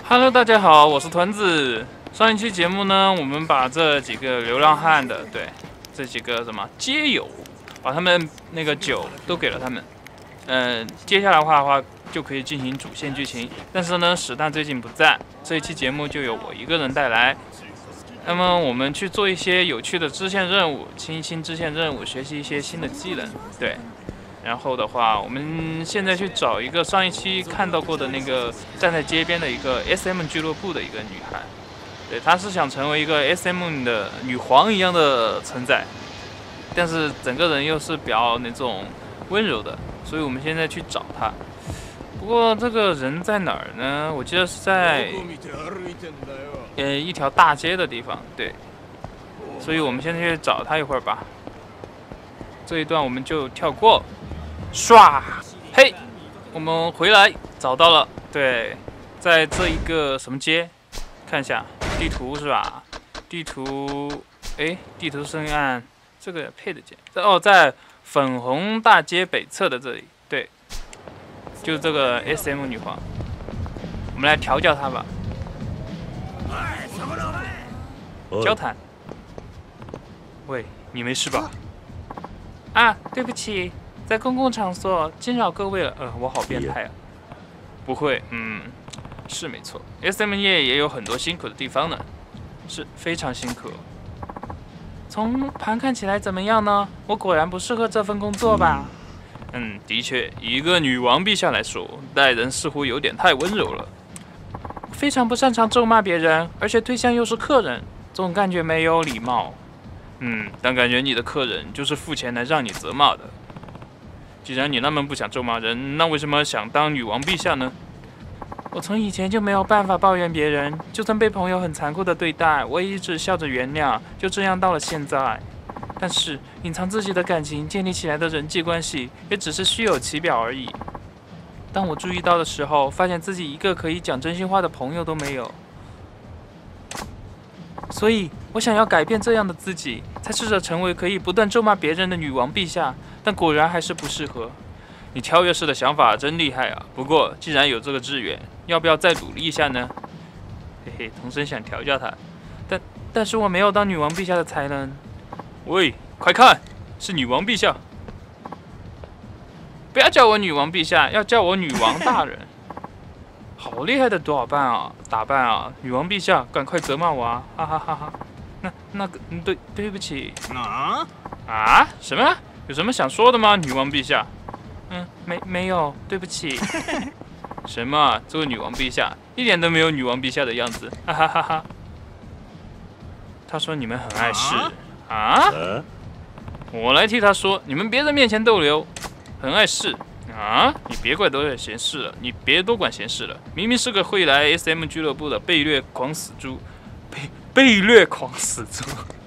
Hello， 大家好，我是团子。上一期节目呢，我们把这几个流浪汉的，这几个街友，把他们那个酒都给了他们。接下来的话就可以进行主线剧情。但是呢，史蛋最近不在，这一期节目就由我一个人带来。那么我们去做一些有趣的支线任务，清支线任务，学习一些新的技能。对。然后的话，我们现在去找一个上一期看到过的那个站在街边的一个 SM 俱乐部的一个女孩，对，她是想成为一个 SM 的女皇一样的存在，但是整个人又是比较那种温柔的，所以我们现在去找她。不过这个人在哪儿呢？我记得是在一条大街的地方，对，所以我们现在去找她一会儿吧。这一段我们就跳过。唰，嘿，我们回来找到了，对，在这一个什么街？看一下地图是吧？地图，地图是按这个配的键。哦，在粉红大街北侧的这里，对，就是这个 SM 女皇。我们来调教她吧。交谈。喂，你没事吧？啊，对不起。在公共场所惊扰各位了，我好变态啊！不会，是没错 ，SM 业也有很多辛苦的地方呢，是非常辛苦。从旁看起来怎么样呢？我果然不适合这份工作吧？的确，以一个女王陛下来说，待人似乎有点太温柔了。非常不擅长咒骂别人，而且对象又是客人，总感觉没有礼貌。但感觉你的客人就是付钱来让你责骂的。既然你那么不想咒骂人，那为什么想当女王陛下呢？我从以前就没有办法抱怨别人，就算被朋友很残酷的对待，我也一直笑着原谅，就这样到了现在。但是隐藏自己的感情建立起来的人际关系，也只是虚有其表而已。当我注意到的时候，发现自己一个可以讲真心话的朋友都没有。所以我想要改变这样的自己，才试着成为可以不断咒骂别人的女王陛下。但果然还是不适合。你跳跃式的想法真厉害啊！不过既然有这个志愿，要不要再努力一下呢？嘿嘿，童声想调教他，但是我没有当女王陛下的才能。喂，快看，是女王陛下！不要叫我女王陛下，要叫我女王大人。好厉害的打扮啊！女王陛下，赶快责骂我啊！哈哈哈哈！那个，对不起。啊？什么？有什么想说的吗，女王陛下？没有，对不起。什么？这位女王陛下一点都没有女王陛下的样子，哈哈哈哈。他说你们很碍事啊？我来替他说，你们别在面前逗留，很碍事啊！你别怪多管闲事了，你别多管闲事了。明明是个会来 SM 俱乐部的被掠狂死猪，被掠狂死猪。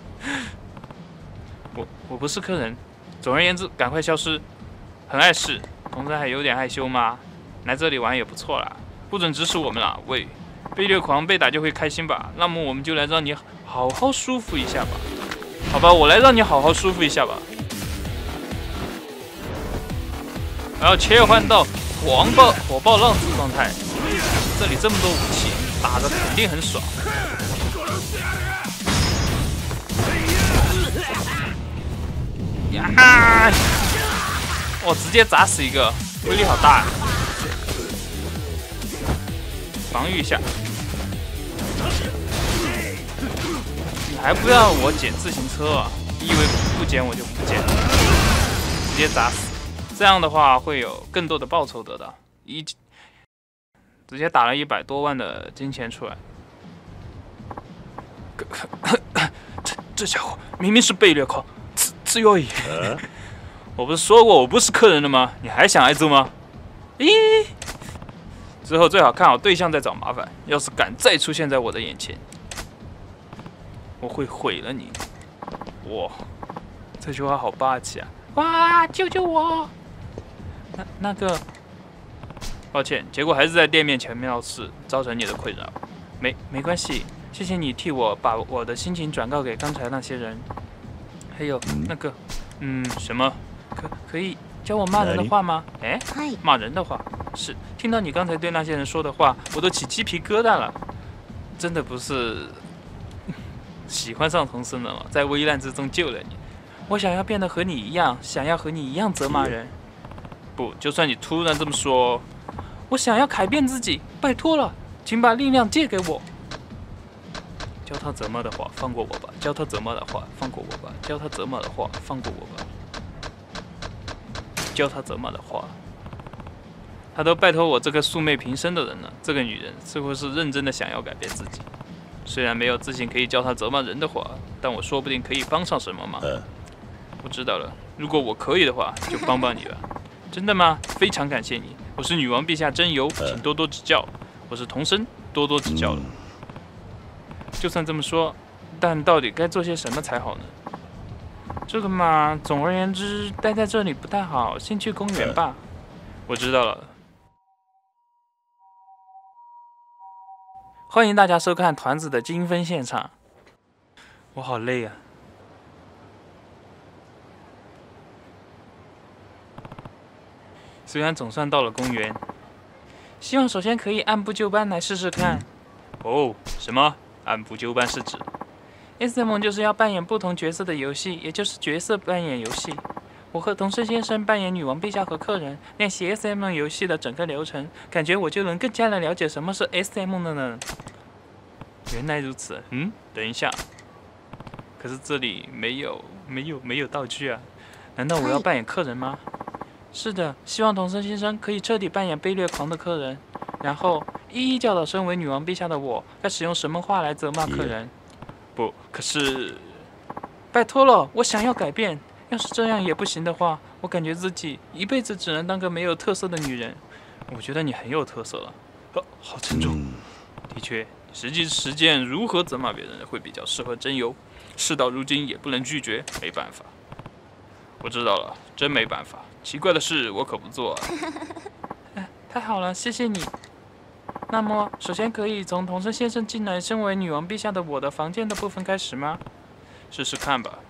我不是客人。总而言之，赶快消失，很碍事，同时还有点害羞吗？来这里玩也不错啦，不准指使我们啦！喂，被掠狂被打就会开心吧？那么我们就来让你好好舒服一下吧。好吧，我来让你好好舒服一下吧。然后切换到火爆浪子状态，这里这么多武器，打的肯定很爽。呀！我直接砸死一个，威力好大！防御一下，你还不让我捡自行车啊？你以为不捡我就不捡？直接砸死，这样的话会有更多的报酬得到。直接打了100多万的金钱出来。这家伙明明是被掠狂。自由而已。我不是说过我不是客人了吗？你还想挨揍吗？咦！之后最好看好对象再找麻烦。要是敢再出现在我的眼前，我会毁了你。哇，这句话好霸气啊！哇，救救我！那个，抱歉，结果还是在店面前闹事，造成你的困扰。没关系，谢谢你替我把我的心情转告给刚才那些人。还有那个，什么？可以教我骂人的话吗？骂人的话。 是，听到你刚才对那些人说的话，我都起鸡皮疙瘩了。真的不是喜欢上童生了吗？在危难之中救了你。我想要变得和你一样，想要和你一样责骂人。不，就算你突然这么说，我想要改变自己，拜托了，请把力量借给我。教他责骂的话，放过我吧；教他责骂的话，放过我吧；教他责骂的话，放过我吧；教他责骂的话。他都拜托我这个素昧平生的人了，这个女人似乎是认真的想要改变自己。虽然没有自信可以教他责骂人的话，但我说不定可以帮上什么忙。我知道了，如果我可以的话，就帮帮你吧。真的吗？非常感谢你。我是女王陛下真由，请多多指教。我是童生，多多指教了。就算这么说，但到底该做些什么才好呢？这个嘛，总而言之，待在这里不太好，先去公园吧。我知道了。欢迎大家收看团子的精分现场。我好累啊。虽然总算到了公园，希望首先可以按部就班来试试看。哦，什么？按部就班是指 SM 就是要扮演不同角色的游戏，也就是角色扮演游戏。我和童生先生扮演女王陛下和客人，练习 SM 游戏的整个流程，感觉我就能更加的了解什么是 SM 了呢。原来如此，等一下，可是这里没有道具啊？难道我要扮演客人吗？是的，希望童生先生可以彻底扮演被虐狂的客人，然后一一教导身为女王陛下的我该使用什么话来责骂客人。不，可是，拜托了，我想要改变。要是这样也不行的话，我感觉自己一辈子只能当个没有特色的女人。我觉得你很有特色了。好沉重。的确，实际实践如何责骂别人会比较适合真由。事到如今也不能拒绝，没办法。我知道了，真没办法。奇怪的事我可不做啊。太好了，谢谢你。那么，首先可以从童生先生进来身为女王陛下的我的房间的部分开始吗？试试看吧。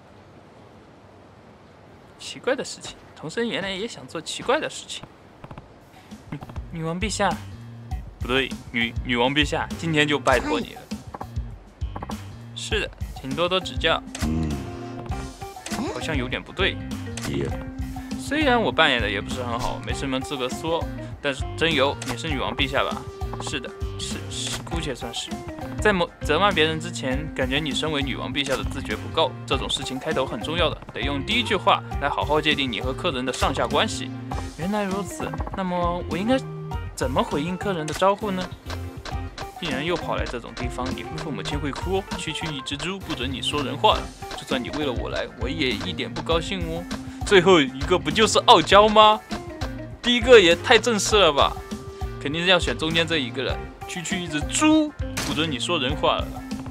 奇怪的事情，童生原来也想做奇怪的事情。女王陛下，不对，女王陛下，今天就拜托你了。是的，请多多指教。好像有点不对。虽然我扮演的也不是很好，没什么资格说，但是真由你是女王陛下吧？是的，是，姑且算是。在责骂别人之前，感觉你身为女王陛下的自觉不够，这种事情开头很重要的，得用第一句话来好好界定你和客人的上下关系。原来如此，那么我应该怎么回应客人的招呼呢？既然又跑来这种地方，你父母亲会哭哦。区区一只猪，不准你说人话了。就算你为了我来，我也一点不高兴哦。最后一个不就是傲娇吗？第一个也太正式了吧？肯定是要选中间这一个人。区区一只猪，不准你说人话了。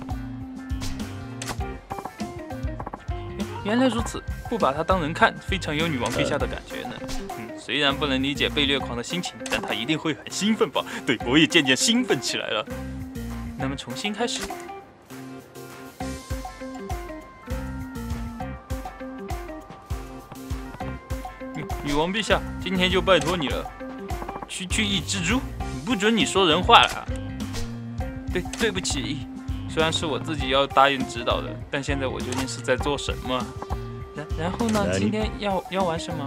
原来如此，不把他当人看，非常有女王陛下的感觉呢。虽然不能理解被虐狂的心情，但他一定会很兴奋吧？对，我也渐渐兴奋起来了。那么重新开始。女王陛下，今天就拜托你了。区区一只猪，不准你说人话了。对不起，虽然是我自己要答应指导的，但现在我究竟是在做什么？然后呢？今天要玩什么？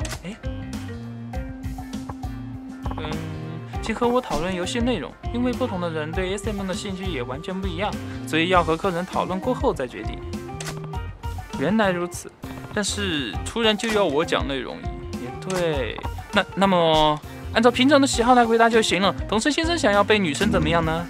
请和我讨论游戏内容，因为不同的人对 SM 的兴趣也完全不一样，所以要和客人讨论过后再决定。原来如此，但是突然就要我讲内容，也对。那么按照平常的喜好来回答就行了。童生先生想要被女生怎么样呢？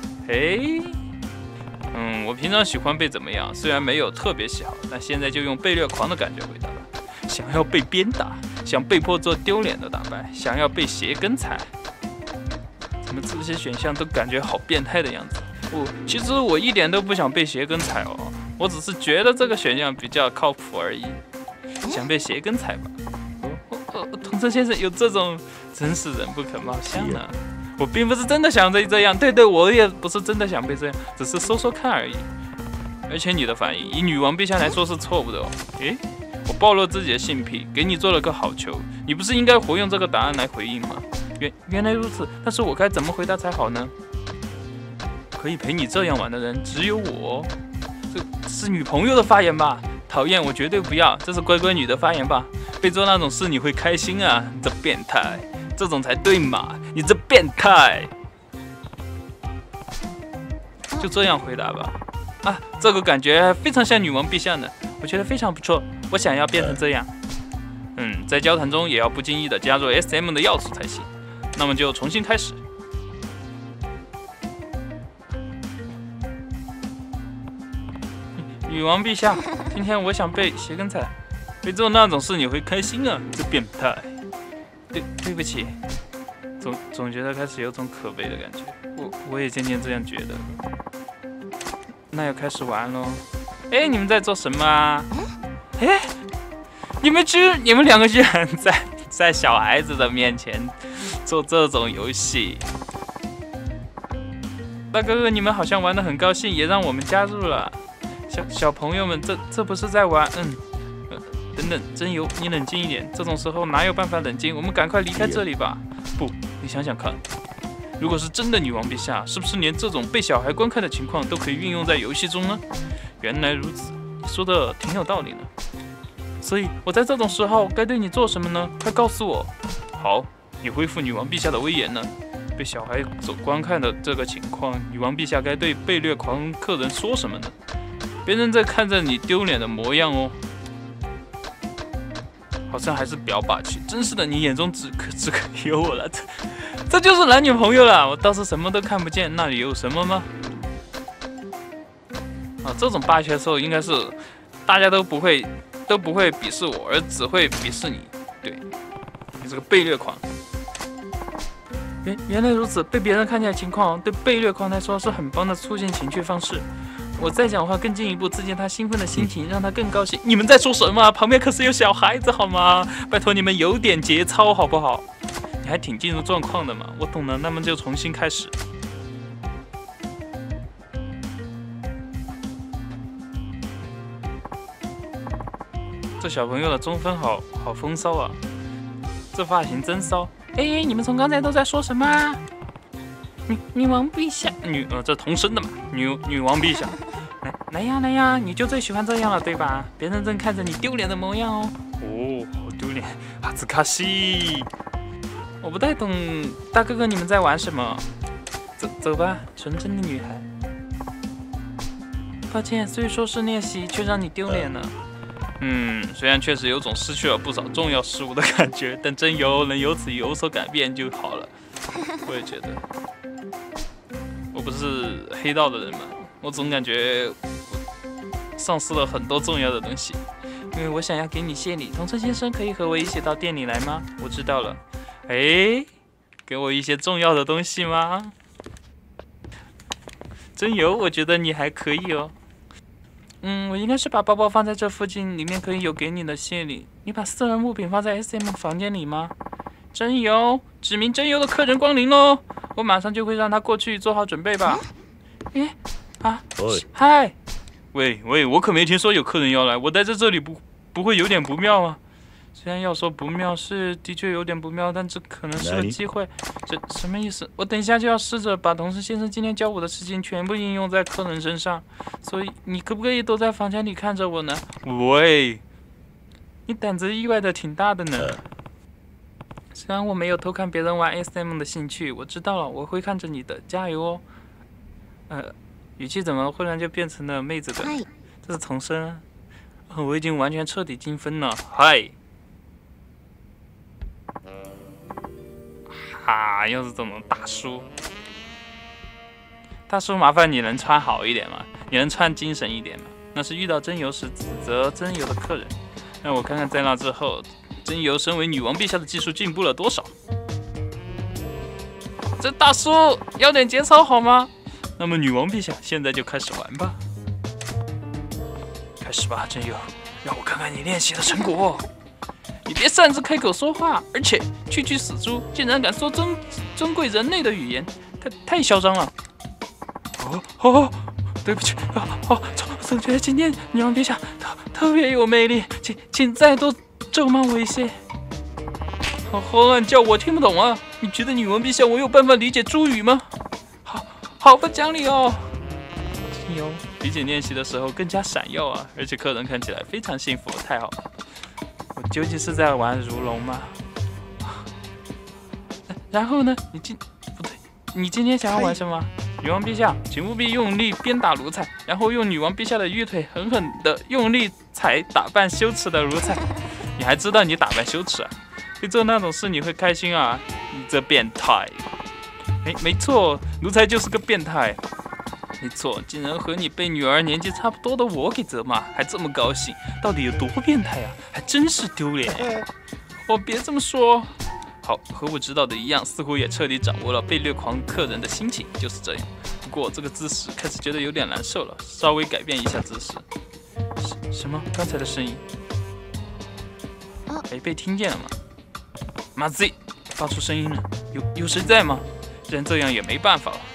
我平常喜欢被怎么样，虽然没有特别喜好，但现在就用被虐狂的感觉回答吧。想要被鞭打，想被迫做丢脸的打扮，想要被鞋跟踩。怎么这些选项都感觉好变态的样子？其实我一点都不想被鞋跟踩哦，我只是觉得这个选项比较靠谱而已。想被鞋跟踩吧？童生先生有这种，真是人不可貌相呢。我并不是真的想被这样，对，我也不是真的想被这样，只是说说看而已。而且你的反应，以女王陛下来说是错误的哦。我暴露自己的性癖，给你做了个好球，你不是应该活用这个答案来回应吗？ 原来如此，但是我该怎么回答才好呢？可以陪你这样玩的人只有我。这是女朋友的发言吧？讨厌，我绝对不要。这是乖乖女的发言吧？被做那种事你会开心啊？你这变态，这种才对嘛？你这变态。就这样回答吧。啊，这个感觉非常像女王陛下呢，我觉得非常不错。我想要变成这样。在交谈中也要不经意的加入 SM 的要素才行。那么就重新开始。女王陛下，今天我想被鞋跟踩，被做那种事你会开心啊？这变态。对不起，总觉得开始有种可悲的感觉。我也渐渐这样觉得。那要开始玩喽。哎，你们在做什么啊？哎，你们两个居然在小孩子的面前做这种游戏。大哥哥，你们好像玩得很高兴，也让我们加入了。小朋友们，这不是在玩？等等，真由，你冷静一点。这种时候哪有办法冷静？我们赶快离开这里吧。不，你想想看，如果是真的女王陛下，是不是连这种被小孩观看的情况都可以运用在游戏中呢？原来如此，你说的挺有道理呢。所以我在这种时候该对你做什么呢？快告诉我。好，你恢复女王陛下的威严呢。被小孩所观看的这个情况，女王陛下该对被掠狂客人说什么呢？别人在看着你丢脸的模样哦。好像还是比较霸气，真是的，你眼中只可有我了，这就是男女朋友了。我倒是什么都看不见，那里有什么吗？啊，这种霸气的时候，应该是大家都不会鄙视我，而只会鄙视你。对，你是个被掠狂。原来如此，被别人看见的情况，对被掠狂来说是很棒的促进情绪方式。我再讲话更进一步，刺激他兴奋的心情，让他更高兴。你们在说什么？旁边可是有小孩子好吗？拜托你们有点节操好不好？你还挺进入状况的嘛。我懂了，那么就重新开始。这小朋友的中分好风骚啊！这发型真骚。哎，你们从刚才都在说什么啊？女王陛下，这同声的嘛，女王陛下，来呀，你就最喜欢这样了，对吧？别人正看着你丢脸的模样哦。哦，好丢脸，哈兹卡西。我不太懂，大哥哥你们在玩什么？走吧，纯真的女孩。抱歉，虽说是练习，却让你丢脸了。虽然确实有种失去了不少重要事物的感觉，但真由能由此有所改变就好了。我也觉得。我不是黑道的人嘛，我总感觉我丧失了很多重要的东西，因为我想要给你谢礼。同村先生可以和我一起到店里来吗？我知道了。给我一些重要的东西吗？真由，我觉得你还可以哦。我应该是把包包放在这附近，里面可以有给你的谢礼。你把私人物品放在 SM 房间里吗？真由，指明真由的客人光临喽！我马上就会让他过去，做好准备吧。嗨，喂，我可没听说有客人要来，我待在这里不会有点不妙吗？虽然要说不妙是的确有点不妙，但这可能是个机会。这什么意思？我等一下就要试着把同事先生今天教我的事情全部应用在客人身上，所以你可不可以躲在房间里看着我呢？喂，你胆子意外的挺大的呢。虽然我没有偷看别人玩 SM 的兴趣，我知道了，我会看着你的，加油哦。语气怎么忽然就变成了妹子的？这是童声。我已经完全彻底精分了。嗨。又是这种大叔。大叔，麻烦你能穿好一点吗？你能穿精神一点吗？那是遇到真由时指责真由的客人。让我看看在那之后，真由身为女王陛下的技术进步了多少。这大叔要点节操好吗？那么女王陛下，现在就开始玩吧。开始吧，真由，让我看看你练习的成果。你别擅自开口说话，而且区死猪，竟然敢说尊贵人类的语言，太嚣张了。对不起，总觉得今天女王陛下特别有魅力，请再多咒骂我一些。 好暗叫，我听不懂啊！你觉得女王陛下我有办法理解朱语吗？好不讲理哦！真由，比起练习的时候更加闪耀啊，而且客人看起来非常幸福，太好了！我究竟是在玩如龙吗？然后呢？不对，你今天想要玩什么？女王陛下，请务必用力鞭打奴才，然后用女王陛下的玉腿狠狠地用力踩打扮羞耻的奴才。你还知道你打扮羞耻啊？会做那种事你会开心啊？你这变态！没错，奴才就是个变态。没错，竟然和你被女儿年纪差不多的我给责骂，还这么高兴，到底有多变态啊？还真是丢脸。哦，别这么说。好，和我知道的一样，似乎也彻底掌握了被虐狂客人的心情，就是这样。不过这个姿势开始觉得有点难受了，稍微改变一下姿势。什么？刚才的声音？被听见了吗？马子，发出声音了，有谁在吗？既然这样也没办法了。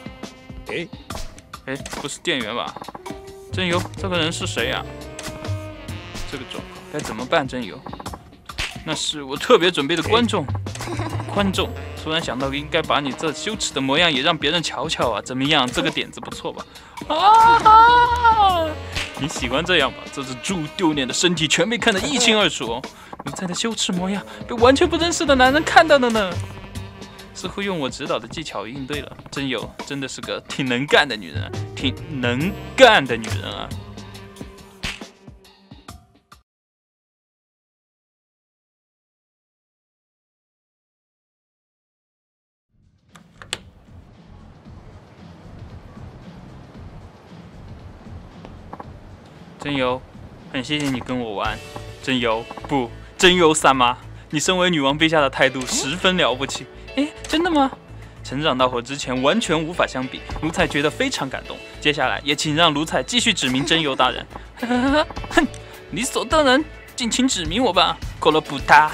不是店员吧？真由，这个人是谁呀？这个状况该怎么办？真由。那是我特别准备的观众，突然想到应该把你这羞耻的模样也让别人瞧瞧啊，怎么样？这个点子不错吧？你喜欢这样吧？这只猪丢脸的身体全被看得一清二楚哦，奴才的羞耻模样被完全不认识的男人看到了呢。似乎用我指导的技巧应对了，真有，真的是个挺能干的女人啊，挺能干的女人啊。真由，很谢谢你跟我玩。真由，不，真由三妈，你身为女王陛下的态度十分了不起。真的吗？成长到和之前完全无法相比，奴才觉得非常感动。接下来也请让奴才继续指明真由大人。哼，理所当然，尽情指明我吧，够了不他。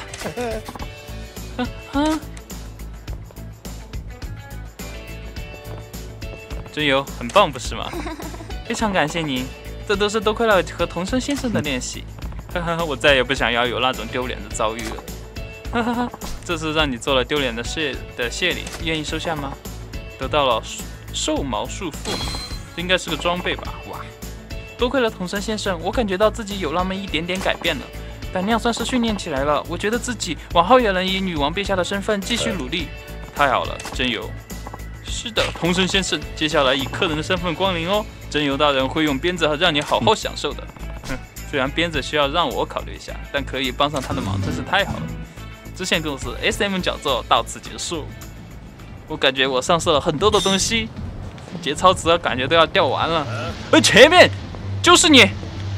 真由，很棒不是吗？非常感谢您。这都是多亏了和童生先生的练习，我再也不想要有那种丢脸的遭遇了。这是让你做了丢脸的谢礼，愿意收下吗？得到了兽毛束缚，这应该是个装备吧？哇，多亏了童生先生，我感觉到自己有那么一点点改变了，胆量算是训练起来了。我觉得自己往后也能以女王陛下的身份继续努力。太好了，真由。是的，童生先生，接下来以客人的身份光临哦。真由大人会用鞭子让你好好享受的。虽然鞭子需要让我考虑一下，但可以帮上他的忙，真是太好了。支线故事 SM 讲座到此结束。我感觉我上色了很多的东西，节操值感觉都要掉完了。前面就是你！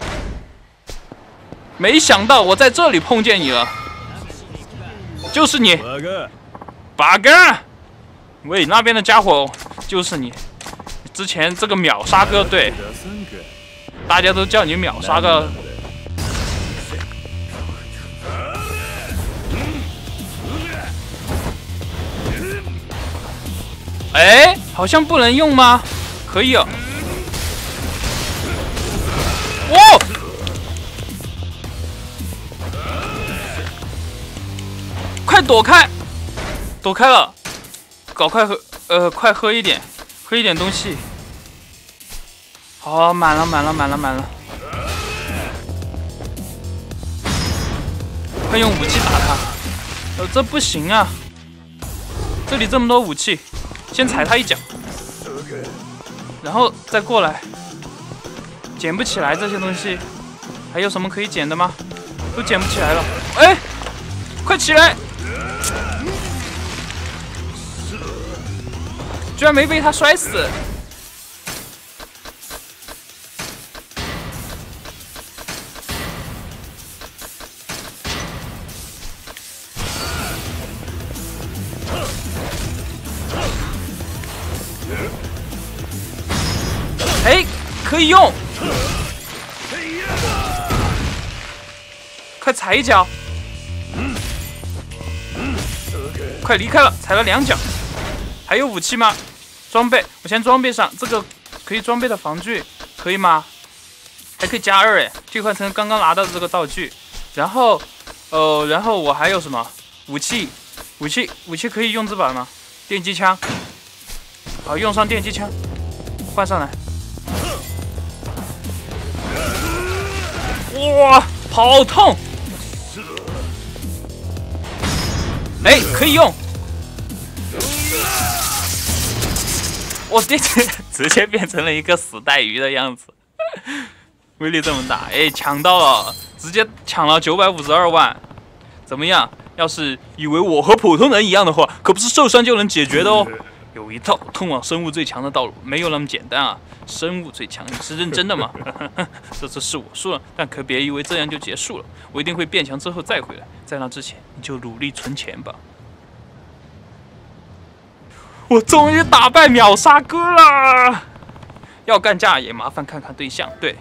没想到我在这里碰见你了，就是你，八哥！喂，那边的家伙就是你。之前这个秒杀哥，对，大家都叫你秒杀哥。好像不能用吗？可以哦。哇！快躲开！躲开了，快喝一点。喝一点东西。好，满了。快用武器打他！这不行啊！这里这么多武器，先踩他一脚，然后再过来。捡不起来这些东西，还有什么可以捡的吗？都捡不起来了。快起来！居然没被他摔死！可以用！快踩一脚！快离开了，踩了2脚。还有武器吗？装备，我先装备上这个可以装备的防具，可以吗？还可以加2替换成刚刚拿到的这个道具。然后我还有什么？ 武器可以用这把吗？电击枪。好，用上电击枪，换上来。哇，好痛！哎，可以用。我电击直接变成了一个死带鱼的样子，威力这么大，哎，抢到了，直接抢了952万，怎么样？要是以为我和普通人一样的话，可不是受伤就能解决的哦。有一套通往生物最强的道路，没有那么简单啊！生物最强，你是认真的吗？这次是我输了，但可别以为这样就结束了，我一定会变强之后再回来。在那之前，你就努力存钱吧。我终于打败秒杀哥了！要干架也麻烦看看对象。对，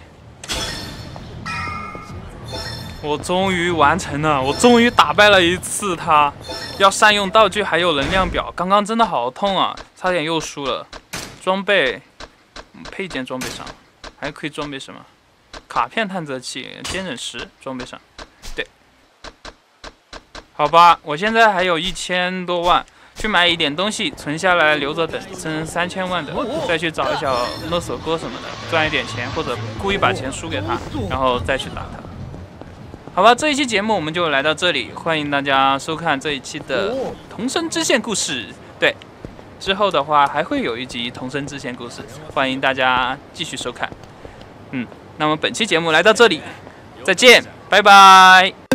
我终于完成了，我终于打败了一次他。要善用道具，还有能量表。刚刚真的好痛啊，差点又输了。装备，配件装备上，还可以装备什么？卡片探测器、坚韧石装备上。对，好吧，我现在还有1000多万。去买一点东西存下来，留着等挣3000万的，再去找一小勒索哥什么的，赚一点钱，或者故意把钱输给他，然后再去打他。好吧，这一期节目我们就来到这里，欢迎大家收看这一期的同生支线故事。对，之后的话还会有一集同生支线故事，欢迎大家继续收看。那么本期节目来到这里，再见，拜拜。